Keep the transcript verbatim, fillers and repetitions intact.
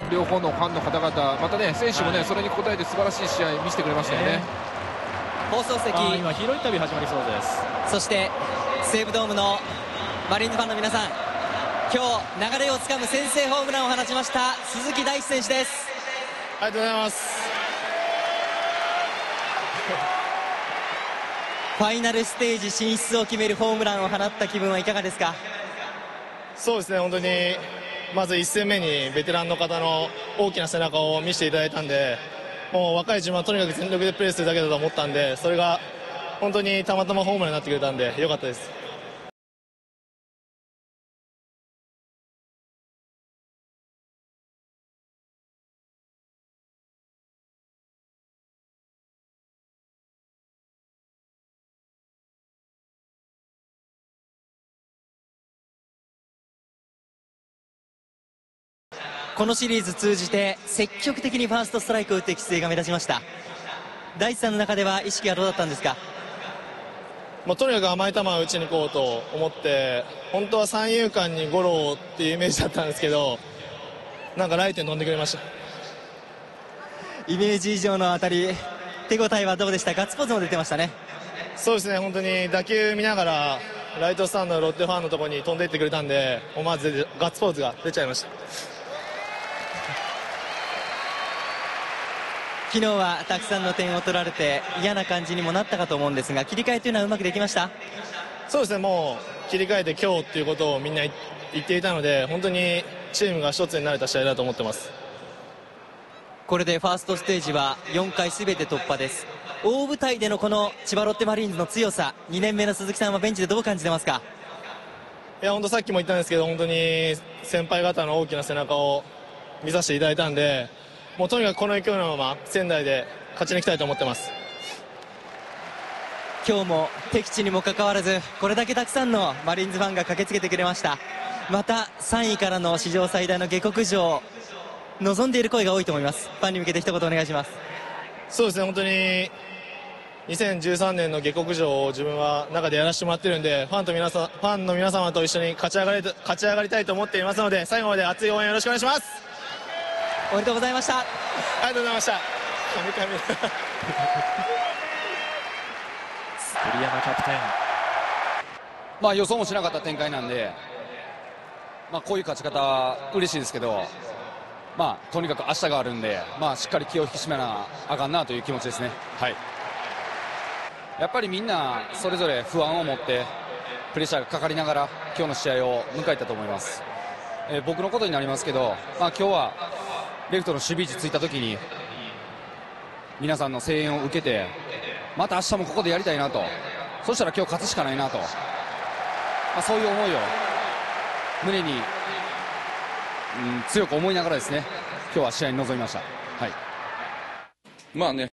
両方のファンの方々、またね選手もね、はい、それに応えて素晴らしい試合見せてくれましたよね。 放送席、 今ヒーローインタビュー始まりそうです。 そして西武ドームのマリーンズファンの皆さん、今日流れをつかむ先制ホームランを放ちました鈴木大地選手です。 ありがとうございます。 ファイナルステージ進出を決めるホームランを放った気分はいかがですか？ そうですね、本当にまずいち戦目にベテランの方の大きな背中を見せていただいたんで、もう若い自分はとにかく全力でプレーするだけだと思ったんで、それが本当にたまたまホームランになってくれたんで良かったです。 このシリーズ通じて積極的にファーストストライクを打っていく姿勢が目立ちました。大地さんの中では意識はどうだったんですか？ まあ、とにかく甘い球を打ちに行こうと思って、本当は三遊間にゴロっていうイメージだったんですけど、なんかライトに飛んでくれました。 イメージ以上の当たり、手応えはどうでした？ガッツポーズも出てましたね。 そうですね、本当に打球見ながらライトスタンドのロッテファンのところに飛んでいってくれたんで、思わずガッツポーズが出ちゃいました。 昨日はたくさんの点を取られて嫌な感じにもなったかと思うんですが、切り替えというのはうまくできました？ そうですね、もう切り替えて今日っていうことをみんな言っていたので、本当にチームが一つになれた試合だと思ってます。 これでファーストステージはよんかいすべて突破です。大舞台でのこの千葉ロッテマリーンズの強さ、にねんめの鈴木さんはベンチでどう感じてますか？ いや、本当さっきも言ったんですけど、本当に先輩方の大きな背中を見させていただいたんで、もうとにかくこの勢いのまま仙台で勝ちに行きたいと思ってます。 今日も敵地にもかかわらずこれだけたくさんのマリーンズファンが駆けつけてくれました。またさんいからの史上最大の下克上、望んでいる声が多いと思います。ファンに向けて一言お願いします。 そうですね、本当ににせんじゅうさんねんの下克上を自分は中でやらせてもらってるんで、ファンと皆さん、ファンの皆様と一緒に勝ち上がり勝ち上がりたいと思っていますので、最後まで熱い応援よろしくお願いします。 おめでとうございました。 ありがとうございました。 栗山キャプテン、 まあ予想もしなかった展開なんで、まあこういう勝ち方嬉しいですけど、まあとにかく明日があるんで、まあしっかり気を引き締めなあかんなという気持ちですね。はい。やっぱりみんなそれぞれ不安を持ってプレッシャーがかかりながら今日の試合を迎えたと思います。えー、僕のことになりますけど、まあ今日はレフトの守備位置ついた時に皆さんの声援を受けて、また明日もここでやりたいなと、そしたら今日勝つしかないなと、まあ、そういう思いを胸に、うん、強く思いながらですね、今日は試合に臨みました。はい。 まあね